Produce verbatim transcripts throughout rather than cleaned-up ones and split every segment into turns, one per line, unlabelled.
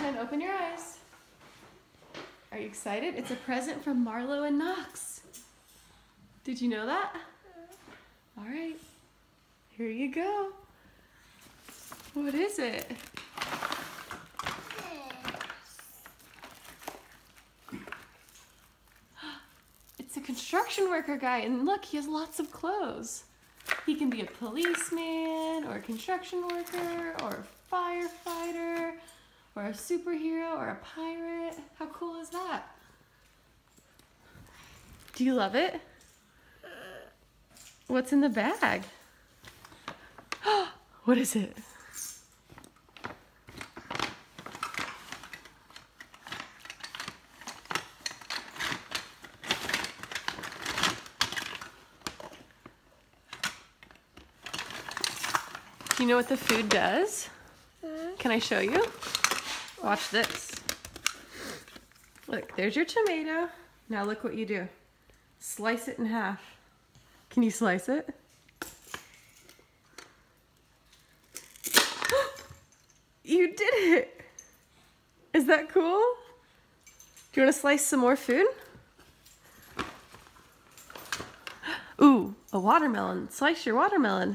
Pen, open your eyes. Are you excited? It's a present from Marlo and Knox. Did you know that? All right. Here you go. What is it? It's a construction worker guy, and look, he has lots of clothes. He can be a policeman, or a construction worker, or a firefighter, or a superhero, or a pirate. How cool is that? Do you love it? What's in the bag? What is it? Do you know what the food does? Mm-hmm. Can I show you? Watch this. Look, there's your tomato. Now look what you do. Slice it in half. Can you slice it? You did it! Is that cool? Do you want to slice some more food? Ooh, a watermelon. Slice your watermelon.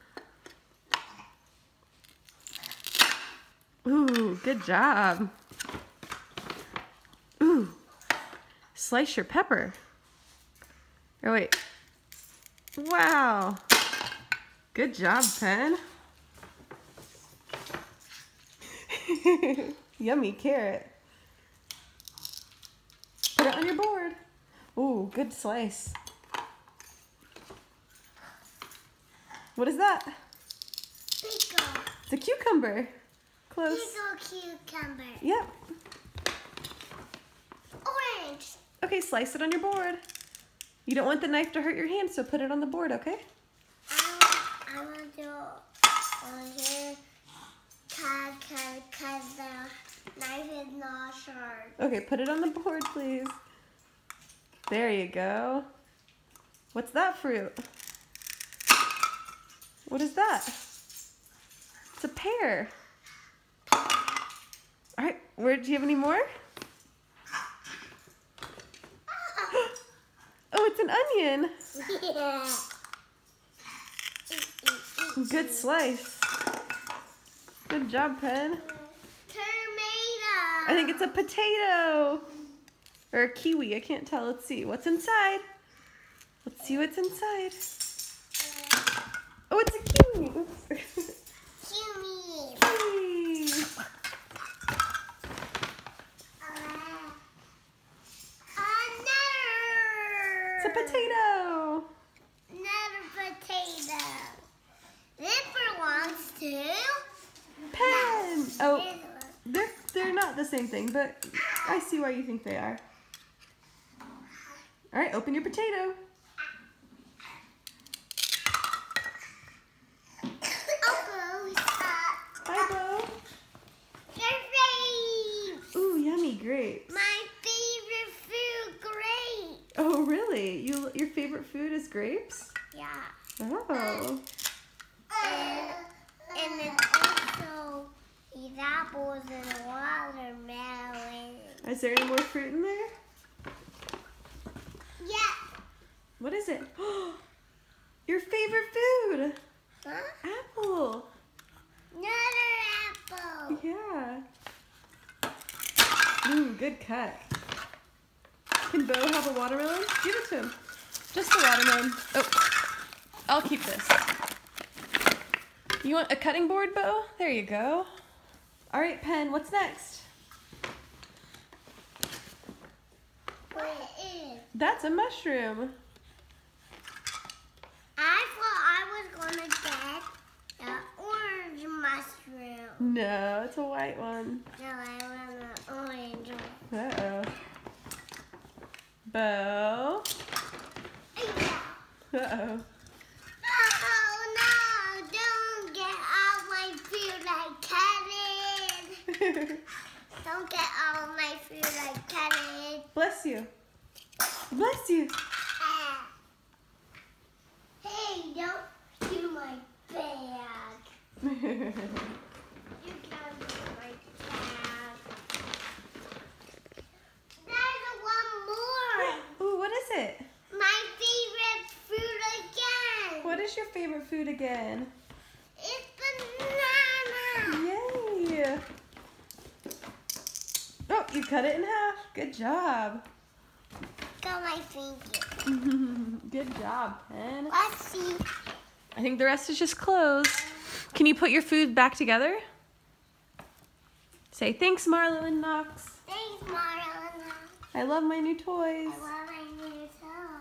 Ooh, good job. Ooh, slice your pepper. Oh, wait. Wow. Good job, Pen. Yummy carrot. Put it on your board. Ooh, good slice. What is that?
Pickle.
It's a cucumber. Close.
Pickle cucumber.
Yep.
Orange.
Okay, slice it on your board. You don't want the knife to hurt your hand, so put it on the board, okay?
I want to do on here because the knife is not sharp.
Okay, put it on the board, please. There you go. What's that fruit? What is that? It's a pear. All right, where, do you have any more? Oh, it's an onion.
Yeah.
Good slice. Good job, Pen.
Tomato.
I think it's a potato. Or a kiwi, I can't tell. Let's see. What's inside? Let's see what's inside. Oh, it's a kiwi. Oops.
Kiwi.
Kiwi. It's a potato.
Another potato. This belongs to
Pen. Oh,
this one.
they're they're not the same thing, but I see why you think they are. All right, open your potato. Hi, Bo.
Grapes.
Ooh, yummy grapes.
My favorite food, grapes.
Oh, really? You your favorite food is grapes?
Yeah.
Oh.
And, and then also these apples and watermelon.
Is there any more fruit in there?
Yeah.
What is it? Your favorite food.
Huh?
Apple.
Another apple.
Yeah. Ooh, good cut. Can Bo have a watermelon? Give it to him. Just a watermelon. Oh, I'll keep this. You want a cutting board, Bo? There you go. All right, Pen, what's next?
What is?
That's a mushroom.
I thought I was gonna get the orange mushroom.
No, it's a white one.
No, I want the orange one.
Uh-oh. Bo.
Yeah.
Uh-oh.
Oh no! Don't get all my food like Kevin. Don't get all my food like Kevin.
Bless you. Bless you.
Ah. Hey, don't do my bag. You can't do my bag.
what is your favorite food again?
It's banana.
Yay! Oh, you cut it in half. Good job.
Got my finger.
Good job, Pen.
Let's see.
I think the rest is just clothes. Can you put your food back together? Say thanks, Marlo and Knox.
Thanks, Marla.
I love my new toys.
I love my new toy.